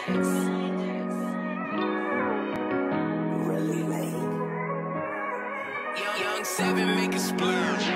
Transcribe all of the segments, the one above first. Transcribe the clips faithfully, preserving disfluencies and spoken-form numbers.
Really made. Young, young seven make a splurge.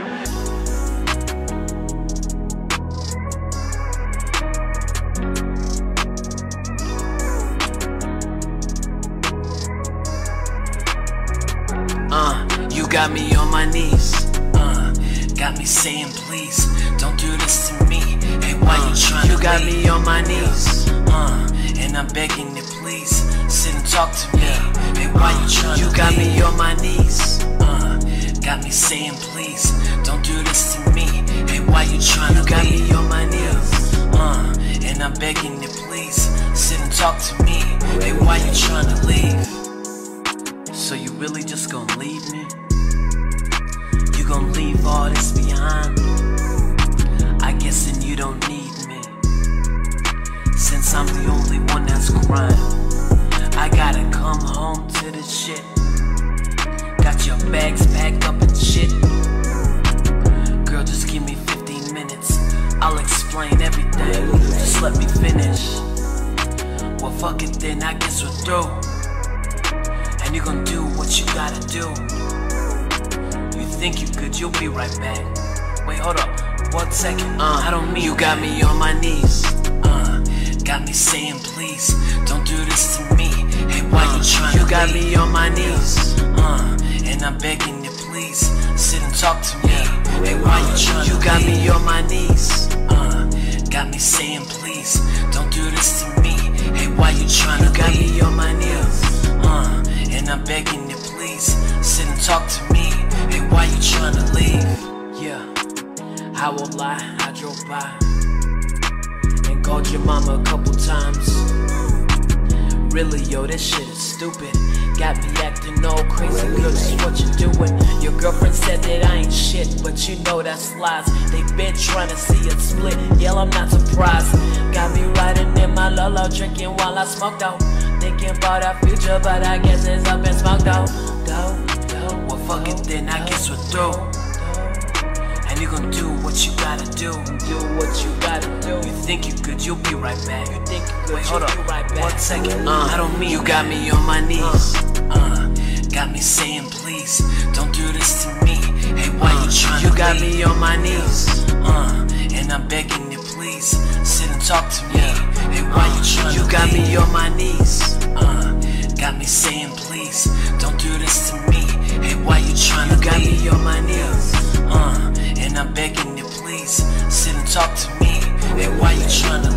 Uh, you got me on my knees. Uh, got me saying please, don't do this to me. Hey, why uh, you trying you to got leave? Me on my knees. Uh, and I'm begging you please, sit and talk to me. Hey, why uh, you trying you to got leave? Me on my knees. Uh, got me saying please, don't do this to me. Hey, why you trying you to got leave? Me on my knees. Uh, and I'm begging you please, sit and talk to me. Hey, why you trying to leave? So you really just gonna leave me? You gonna leave all this behind? I guess then you don't need me, since I'm the only one that's crying. I gotta come home to this shit. Got your bags packed up and shit. Girl, just give me fifteen minutes, I'll explain everything, just let me finish. Well fuck it then, I guess we're through. And you gon' do what you gotta do. You think you could, you'll be right back. Wait, hold up, one second. Uh, I don't mean you got me on my knees. Uh, got me saying please, don't do this to me. Hey, why uh, you trying You got leave? Me on my knees. Uh, and I'm begging you please, sit and talk to me. Hey, why you trying You got leave? Me on my knees. Uh, got me saying please, don't do this to me. Hey, why you trying You got leave? Me on my knees. Uh, and I'm begging you please, sit and talk to me. Hey, why you tryna leave? Yeah, how will I? I drove by and called your mama a couple times. Really, yo, this shit is stupid. Got me acting all crazy, girl, this is what you're doing. Your girlfriend said that I ain't shit, but you know that's lies. They been trying to see it split, yeah, I'm not surprised. Got me riding in my Lolo, drinking while I smoked out. Thinking about our future, but I guess it's up and smoked out. Well fuck it then, I guess we're through. And you gon' do what you gotta do. Do what you gotta do. You think you could, you'll be right back. You think you could, Wait, hold up, right back. One second. Uh, I don't mean you got me on my knees. Uh, got me saying please, don't do this to me. Hey, why uh, you trying You got leave? Me on my knees. Uh, and I'm begging you please, sit and talk to me. Hey, why uh, you trying You got leave? Me on my knees. Uh, got me saying please, don't do this to me. Hey, why you trying You got leave? Me on my knees. Uh, and I'm begging you please, sit and talk to me. Hey, why you trying to